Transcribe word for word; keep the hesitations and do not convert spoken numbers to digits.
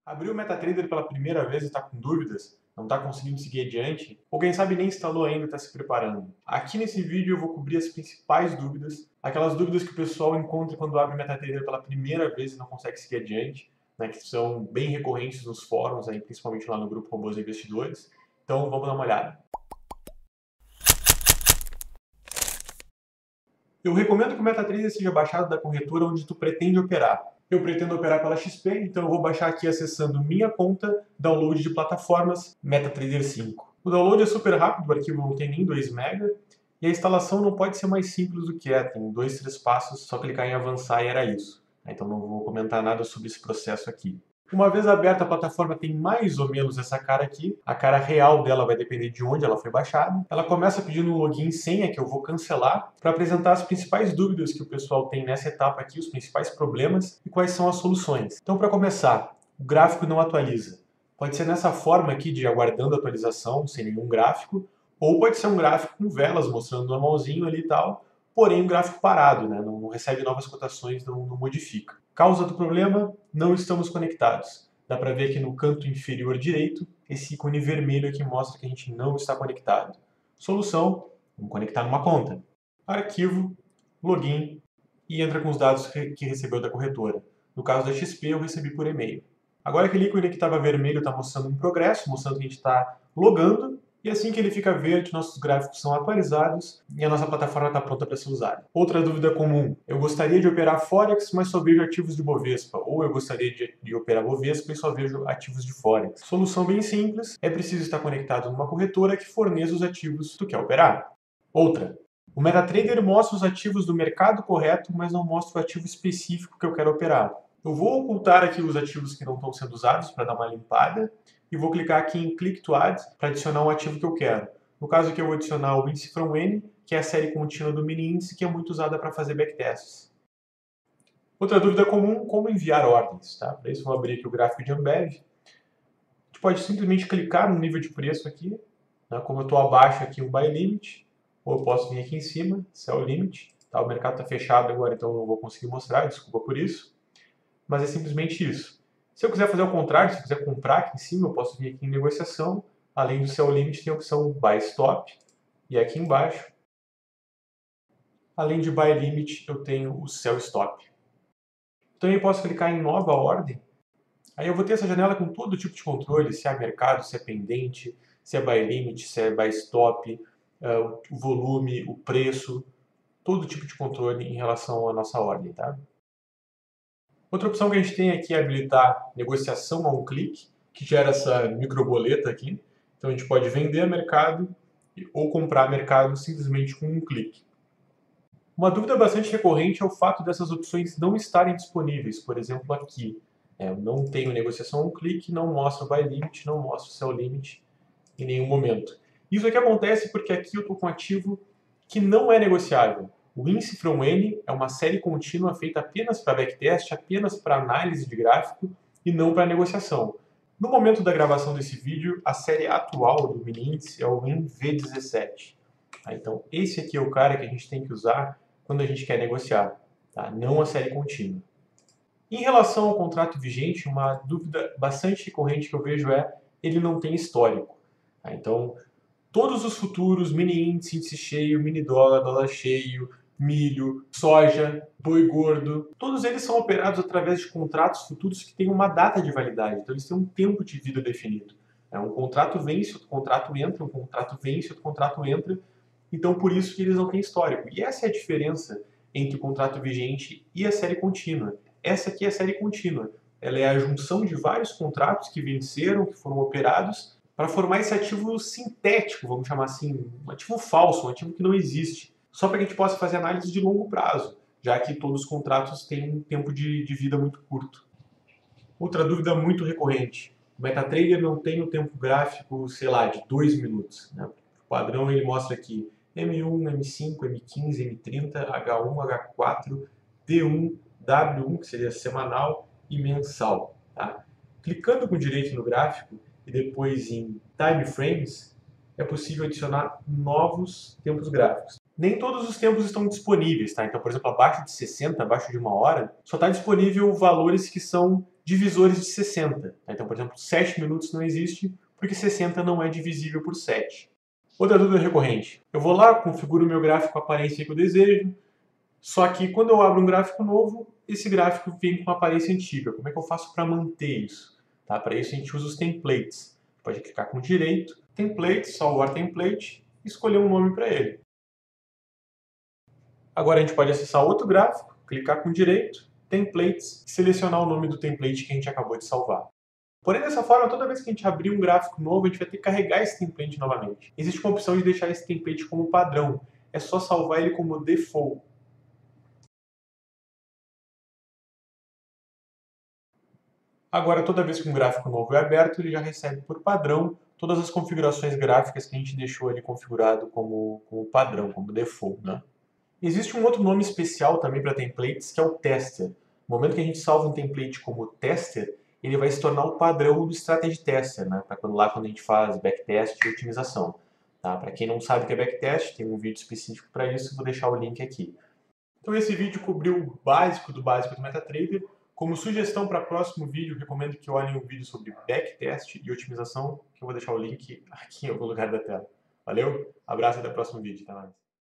Abriu o MetaTrader pela primeira vez e está com dúvidas? Não está conseguindo seguir adiante? Ou quem sabe nem instalou ainda e está se preparando? Aqui nesse vídeo eu vou cobrir as principais dúvidas, aquelas dúvidas que o pessoal encontra quando abre o MetaTrader pela primeira vez e não consegue seguir adiante, né, que são bem recorrentes nos fóruns, aí, principalmente lá no grupo Robôs Investidores. Então vamos dar uma olhada. Eu recomendo que o MetaTrader seja baixado da corretora onde tu pretende operar. Eu pretendo operar pela X P, então eu vou baixar aqui acessando minha conta, download de plataformas, MetaTrader cinco. O download é super rápido, o arquivo não tem nem dois mega, e a instalação não pode ser mais simples do que é, tem dois, três passos, só clicar em avançar e era isso. Então não vou comentar nada sobre esse processo aqui. Uma vez aberta, a plataforma tem mais ou menos essa cara aqui. A cara real dela vai depender de onde ela foi baixada. Ela começa pedindo um login e senha, que eu vou cancelar, para apresentar as principais dúvidas que o pessoal tem nessa etapa aqui, os principais problemas e quais são as soluções. Então, para começar, o gráfico não atualiza. Pode ser nessa forma aqui de aguardando atualização, sem nenhum gráfico, ou pode ser um gráfico com velas mostrando normalzinho ali e tal, porém um gráfico parado, né? não recebe novas cotações, não, não modifica. Causa do problema, não estamos conectados. Dá para ver aqui no canto inferior direito, esse ícone vermelho aqui mostra que a gente não está conectado. Solução, vamos conectar numa conta. Arquivo, login e entra com os dados que recebeu da corretora. No caso da X P, eu recebi por e-mail. Agora aquele ícone que estava vermelho está mostrando um progresso, mostrando que a gente está logando, e assim que ele fica verde, nossos gráficos são atualizados e a nossa plataforma está pronta para ser usada. Outra dúvida comum, eu gostaria de operar Forex, mas só vejo ativos de Bovespa, ou eu gostaria de, de operar Bovespa e só vejo ativos de Forex. Solução bem simples, é preciso estar conectado numa corretora que forneça os ativos que tu quer operar. Outra, o MetaTrader mostra os ativos do mercado correto, mas não mostra o ativo específico que eu quero operar. Eu vou ocultar aqui os ativos que não estão sendo usados para dar uma limpada e vou clicar aqui em Click to Add para adicionar um ativo que eu quero. No caso aqui eu vou adicionar o índice from N, que é a série contínua do mini índice que é muito usada para fazer backtests. Outra dúvida comum, como enviar ordens, tá? Para isso eu vou abrir aqui o gráfico de Ambev. A gente pode simplesmente clicar no nível de preço aqui, né? Como eu estou abaixo aqui um buy limit, ou eu posso vir aqui em cima, sell limit, tá? O mercado está fechado agora, então eu não vou conseguir mostrar, desculpa por isso. Mas é simplesmente isso. Se eu quiser fazer o contrário, se eu quiser comprar aqui em cima, eu posso vir aqui em negociação. Além do sell limit, tem a opção buy stop. E aqui embaixo, além de buy limit, eu tenho o sell stop. Também posso clicar em nova ordem. Aí eu vou ter essa janela com todo tipo de controle, se é mercado, se é pendente, se é buy limit, se é buy stop, uh, o volume, o preço, todo tipo de controle em relação à nossa ordem, tá? Outra opção que a gente tem aqui é habilitar negociação a um clique, que gera essa microboleta aqui. Então a gente pode vender a mercado ou comprar a mercado simplesmente com um clique. Uma dúvida bastante recorrente é o fato dessas opções não estarem disponíveis. Por exemplo, aqui, é, eu não tenho negociação a um clique, não mostra o buy limit, não mostra o sell limit em nenhum momento. Isso aqui acontece porque aqui eu estou com um ativo que não é negociável. O índice from N é uma série contínua feita apenas para backtest, apenas para análise de gráfico e não para negociação. No momento da gravação desse vídeo, a série atual do mini índice é o I N V dezessete. Tá? Então, esse aqui é o cara que a gente tem que usar quando a gente quer negociar, tá? Não a série contínua. Em relação ao contrato vigente, uma dúvida bastante recorrente que eu vejo é ele não tem histórico. Tá? Então, todos os futuros, mini índice, índice cheio, mini dólar, dólar cheio, milho, soja, boi gordo, todos eles são operados através de contratos futuros que têm uma data de validade, então eles têm um tempo de vida definido. Um contrato vence, outro contrato entra, um contrato vence, outro contrato entra, então por isso que eles não têm histórico. E essa é a diferença entre o contrato vigente e a série contínua. Essa aqui é a série contínua, ela é a junção de vários contratos que venceram, que foram operados, para formar esse ativo sintético, vamos chamar assim, um ativo falso, um ativo que não existe. Só para que a gente possa fazer análise de longo prazo, já que todos os contratos têm um tempo de, de vida muito curto. Outra dúvida muito recorrente, o MetaTrader não tem o tempo gráfico, sei lá, de dois minutos. Né? O padrão ele mostra aqui M um, M cinco, M quinze, M trinta, H um, H quatro, D um, W um, que seria semanal, e mensal. Tá? Clicando com direito no gráfico e depois em Time Frames, é possível adicionar novos tempos gráficos. Nem todos os tempos estão disponíveis, tá? Então, por exemplo, abaixo de sessenta, abaixo de uma hora, só está disponível valores que são divisores de sessenta. Então, por exemplo, sete minutos não existe porque sessenta não é divisível por sete. Outra dúvida recorrente. Eu vou lá, configuro o meu gráfico com a aparência que eu desejo, só que quando eu abro um gráfico novo, esse gráfico vem com a aparência antiga. Como é que eu faço para manter isso? Tá? Para isso a gente usa os templates. Pode clicar com direito, template, salvar template e escolher um nome para ele. Agora a gente pode acessar outro gráfico, clicar com direito, templates e selecionar o nome do template que a gente acabou de salvar. Porém, dessa forma, toda vez que a gente abrir um gráfico novo, a gente vai ter que carregar esse template novamente. Existe uma opção de deixar esse template como padrão. É só salvar ele como default. Agora, toda vez que um gráfico novo é aberto, ele já recebe por padrão todas as configurações gráficas que a gente deixou ali configurado como, como padrão, como default, né? Existe um outro nome especial também para templates, que é o tester. No momento que a gente salva um template como tester, ele vai se tornar o padrão do strategy tester, né? Para quando lá quando a gente faz backtest e otimização. Tá? Para quem não sabe o que é backtest, tem um vídeo específico para isso, vou deixar o link aqui. Então esse vídeo cobriu o básico do básico do MetaTrader. Como sugestão para o próximo vídeo, recomendo que olhem um vídeo sobre backtest e otimização, que eu vou deixar o link aqui em algum lugar da tela. Valeu, abraço e até o próximo vídeo. Até mais.